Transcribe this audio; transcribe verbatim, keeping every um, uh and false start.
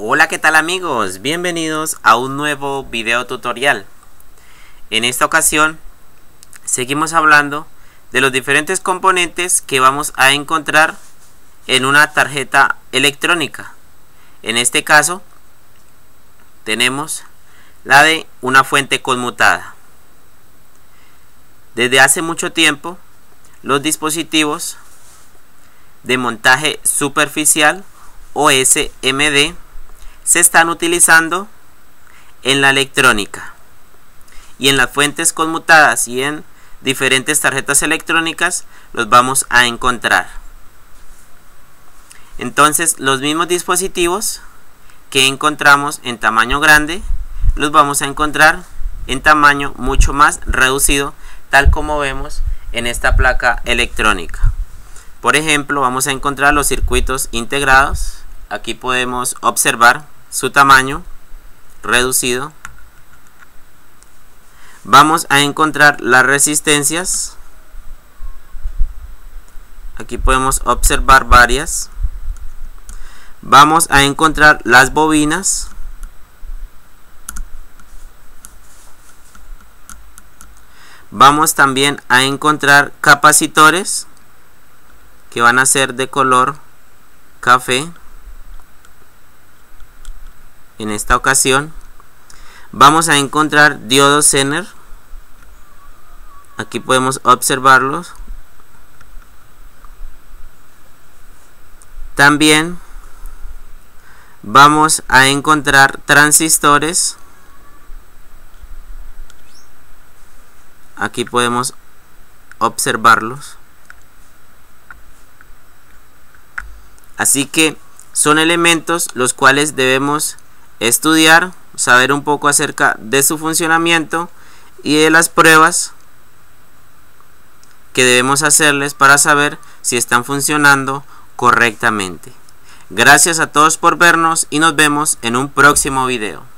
Hola, ¿qué tal amigos? Bienvenidos a un nuevo video tutorial. En esta ocasión seguimos hablando de los diferentes componentes que vamos a encontrar en una tarjeta electrónica. En este caso tenemos la de una fuente conmutada. Desde hace mucho tiempo los dispositivos de montaje superficial o S M D se están utilizando en la electrónica, y en las fuentes conmutadas y en diferentes tarjetas electrónicas los vamos a encontrar. Entonces los mismos dispositivos que encontramos en tamaño grande los vamos a encontrar en tamaño mucho más reducido, tal como vemos en esta placa electrónica. Por ejemplo, vamos a encontrar los circuitos integrados. Aquí podemos observar su tamaño reducido. Vamos a encontrar las resistencias. Aquí podemos observar varias. Vamos a encontrar las bobinas. Vamos también a encontrar capacitores que van a ser de color café. En esta ocasión vamos a encontrar diodos Zener. Aquí podemos observarlos. También vamos a encontrar transistores. Aquí podemos observarlos. Así que son elementos los cuales debemos estudiar, saber un poco acerca de su funcionamiento y de las pruebas que debemos hacerles para saber si están funcionando correctamente. Gracias a todos por vernos y nos vemos en un próximo video.